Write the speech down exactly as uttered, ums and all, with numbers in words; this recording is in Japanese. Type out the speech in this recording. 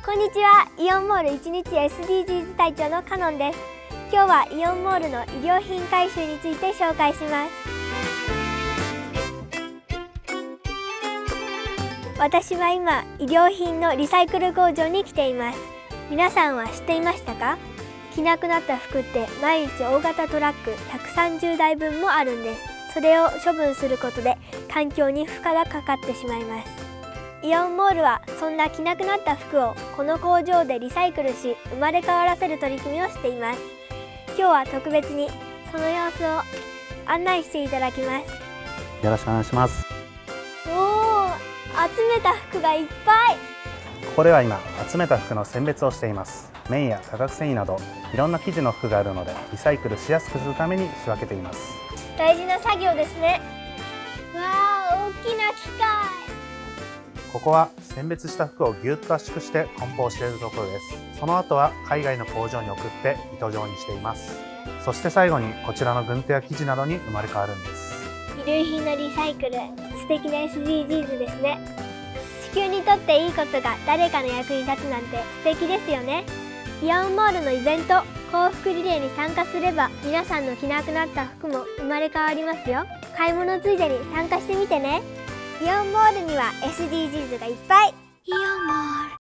こんにちは。イオンモールいちにち エスディージーズ 隊長のカノンです。今日はイオンモールの衣料品回収について紹介します。私は今、衣料品のリサイクル工場に来ています。皆さんは知っていましたか？着なくなった服って毎日大型トラックひゃくさんじゅうだいぶんもあるんです。それを処分することで環境に負荷がかかってしまいます。イオンモールはそんな着なくなった服をこの工場でリサイクルし生まれ変わらせる取り組みをしています。今日は特別にその様子を案内していただきます。 よろしくお願いします。 おお、集めた服がいっぱい。 ここでは今集めた服の選別をしています。綿や化学繊維などいろんな生地の服があるのでリサイクルしやすくするために仕分けています。 大事な作業ですね。わあ、大きな機械。 ここは選別した服をぎゅっと圧縮して梱包しているところです。その後は海外の工場に送って糸状にしています。そして最後にこちらの軍手や生地などに生まれ変わるんです。 衣類品のリサイクル、素敵な エスディージーズ ですね。地球にとっていいことが誰かの役に立つなんて素敵ですよね。イオンモールのイベント、幸福リレーに参加すれば皆さんの着なくなった服も生まれ変わりますよ。買い物ついでに参加してみてね。イオンモールには エスディージーズ がいっぱい。イオンモール。